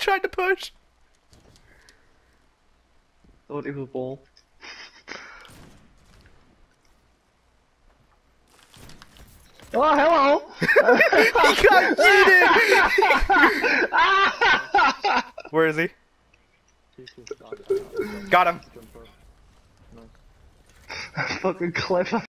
tried to push. Thought it was a ball. Oh, hello! He got yeeted! Where is he? Got him. Fucking clever.